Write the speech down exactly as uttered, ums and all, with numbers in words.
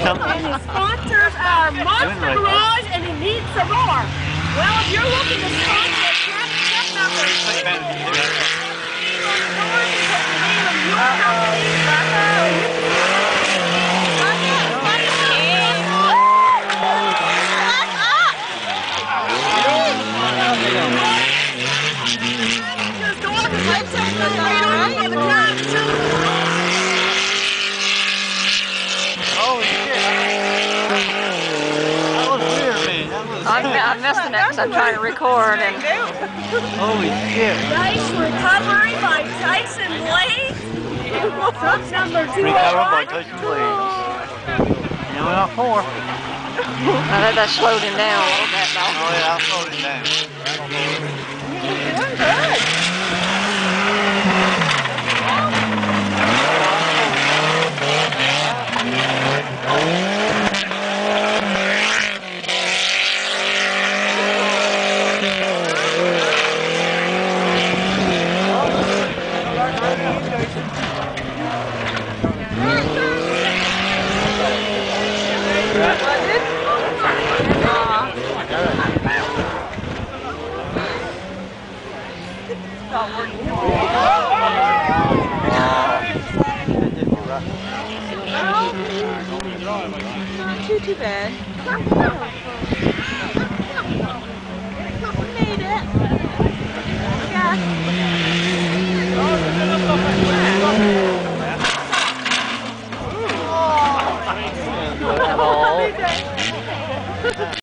And his sponsors are Monster Garage, and he needs some more. Well, if you're looking to sponsor a truck, truck number two, put your name on the door, you put the name of your company. Holy shit. That was weird, man. That was... I, I missed the next. I'm trying to record and. Holy shit. Nice recovery by Tyson Blade. Truck number two oh Recovered by one. Tyson Blade. Now we're on four. I think that slowed him down a little bit though. Oh yeah, I slowed him down. You're doing good. Not too, too bad. We made it. Yeah. Oh.